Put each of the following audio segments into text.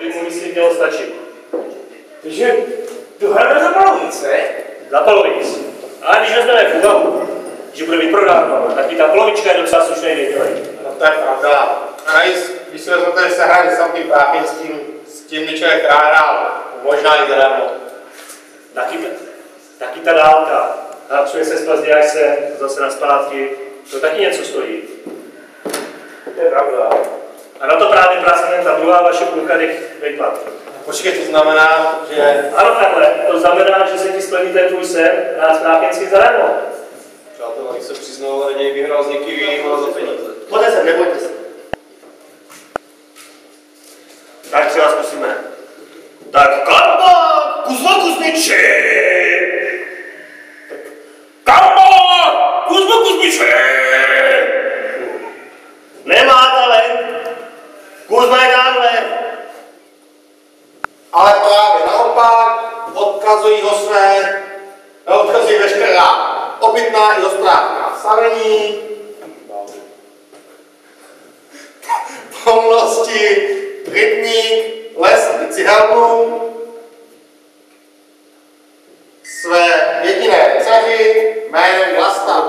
by mu myslím mělo stačit. Takže tu hrajeme za polovic, ne? Za polovic. Ale když vezmeme v úvahu, že bude vyprodávána, tak i ta polovička je docela slušný výdělek. No to je pravda. A navíc, když se vezmete, že se hraje samotným Práchinským, s tím by člověk hrál, možná i zadarmo. Taky ta dálka. Hlasuje se z Plzně až se zase na zpátky. To taky něco stojí. To je pravda. A na to právě pracuje ta druhá vaše půlka těch výplat. Počkej, to znamená, že... Ano, takhle. To znamená, že se ti splní ten tvůj sen na Práchinský zadarmo. Přátelé, abych se přiznal, raději vyhrál s někým jiným a za peníze. Pojďte se, nebojte se. Tak třeba zkusíme. Tak kamba, Kuzma Kuzmiči! Kamba, Kuzma Kuzmiči! Nemá talent. Kuzma je tamhle. Ale právě naopak, odkazují ho své, odkazují veškerá obytná i ostrávná stavení, pomlosti, rytník, les i cihelnu, své jediné dceři jménem Vlasta.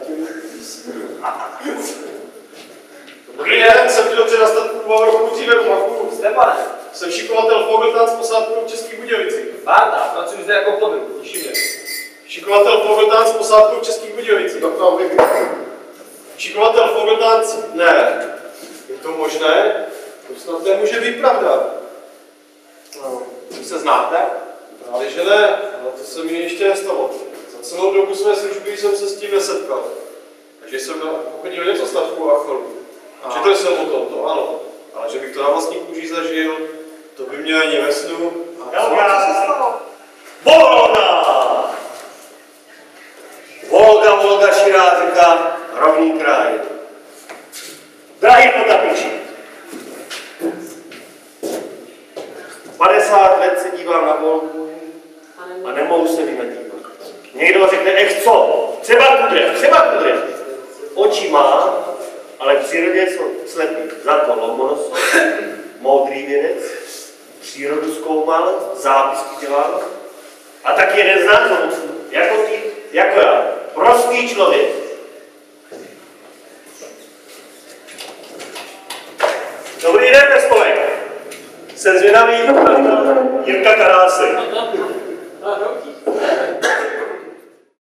Dobrý den, jsem chtěl dobře na statku roku dříve v Machu. Stepane. Jsem šikovatel Fogeltán z posádkou v Českých Budějovicích. Bárda, pracuji zde jako podru, těší mě. Šikovatel Fogeltán z posádkou v Českých Budějovicích. Doktor Vybík. Šikovatel Fogeltán ne. Je to možné? To snad nemůže být pravda. No, vy se znáte? Právě že ne, ale to se mi ještě nestalo. Za celou dobu své služby jsem se s tím nesetkal. Takže jsem pochodil něco statku a chorů. Četl jsem o tom, to ano. Ale že bych to na vlastní kůži zažil, to by mě ani ve snu. Volga! Volga, širá řeka, rovný kraj. Drahý Potapiči, 50 let se dívám na Volgu a nemohu se vynadívat. Někdo řekne, co? Třeba kudře. Oči má, ale v přírodě jsou slepý. Za to Lomonosov, moudrý vědec, přírodu zkoumal, zápisky dělal a taky jeden z názorů, jako já, prostý člověk. Dobrý den, Pespolek. Jsem zvědavý, Jirka Karásek.